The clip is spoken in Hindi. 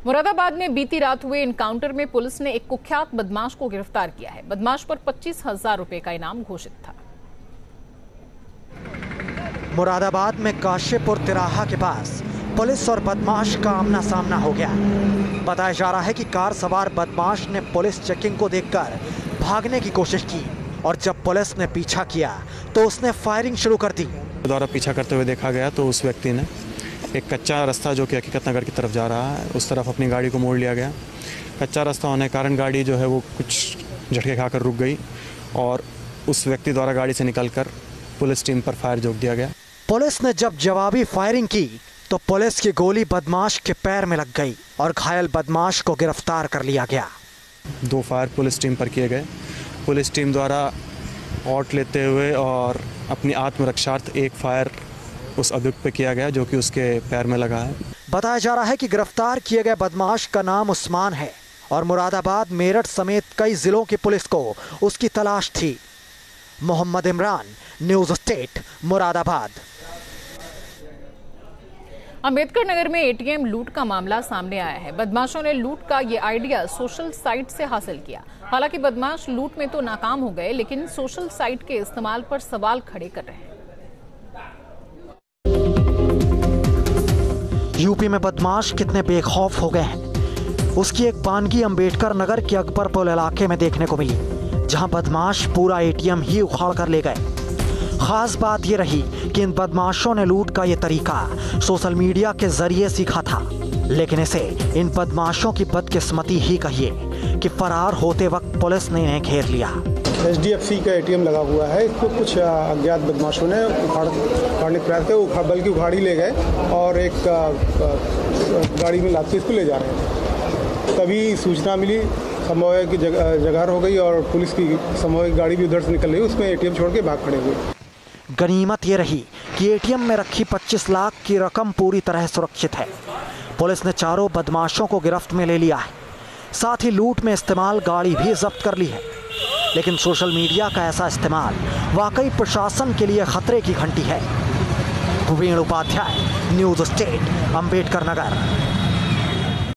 मुरादाबाद में बीती रात हुए एनकाउंटर में पुलिस ने एक कुख्यात बदमाश को गिरफ्तार किया है। बदमाश पर 25,000 रुपए का इनाम घोषित था। मुरादाबाद में काशीपुर तिराहा के पास पुलिस और बदमाश का आमना सामना हो गया। बताया जा रहा है कि कार सवार बदमाश ने पुलिस चेकिंग को देखकर भागने की कोशिश की और जब पुलिस ने पीछा किया तो उसने फायरिंग शुरू कर दी। द्वारा पीछा करते हुए देखा गया तो उस व्यक्ति ने एक कच्चा रास्ता जो कि हकीकत नगर की तरफ जा रहा है उस तरफ अपनी गाड़ी को मोड़ लिया गया। कच्चा रास्ता होने के कारण गाड़ी जो है वो कुछ झटके खाकर रुक गई और उस व्यक्ति द्वारा गाड़ी से निकलकर पुलिस टीम पर फायर झोंक दिया गया। पुलिस ने जब जवाबी फायरिंग की तो पुलिस की गोली बदमाश के पैर में लग गई और घायल बदमाश को गिरफ्तार कर लिया गया। 2 फायर पुलिस टीम पर किए गए। पुलिस टीम द्वारा ऑट लेते हुए और अपनी आत्मरक्षार्थ एक फायर उस अभियुक्त पे किया गया जो कि उसके पैर में लगा है। बताया जा रहा है कि गिरफ्तार किए गए बदमाश का नाम उस्मान है और मुरादाबाद, मेरठ समेत कई जिलों की पुलिस को उसकी तलाश थी। Mohammad Imran, news state, Moradabad. अंबेडकर नगर में एटीएम लूट का मामला सामने आया है। बदमाशों ने लूट का ये आइडिया सोशल साइट से हासिल किया। हालांकि बदमाश लूट में तो नाकाम हो गए, लेकिन सोशल साइट के इस्तेमाल पर सवाल खड़े कर रहे हैं। यूपी में बदमाश कितने बेखौफ हो गए हैं, उसकी एक बानगी अंबेडकर नगर के अकबरपुर इलाके में देखने को मिली, जहां बदमाश पूरा एटीएम ही उखाड़ कर ले गए। खास बात यह रही कि इन बदमाशों ने लूट का ये तरीका सोशल मीडिया के जरिए सीखा था, लेकिन इसे इन बदमाशों की बदकिस्मती ही कहिए कि फरार होते वक्त पुलिस ने इन्हें घेर लिया। HDFC का एटीएम लगा हुआ है, इसको कुछ अज्ञात बदमाशों ने उखाड़ने का प्रयास किया, बल्कि उखाड़ ही ले गए और एक गाड़ी में लाद के इसको ले जा रहे थे। तभी सूचना मिली, संभव की जगह हो गई और पुलिस की संभव गाड़ी भी उधर से निकल रही, उसमें एटीएम छोड़ के भाग खड़े हुए। गनीमत ये रही कि एटीएम में रखी 25 लाख की रकम पूरी तरह सुरक्षित है। पुलिस ने चारों बदमाशों को गिरफ्त में ले लिया है, साथ ही लूट में इस्तेमाल गाड़ी भी जब्त कर ली है। लेकिन सोशल मीडिया का ऐसा इस्तेमाल वाकई प्रशासन के लिए खतरे की घंटी है। भूपेंद्र उपाध्याय, न्यूज़ स्टेट, अंबेडकर नगर।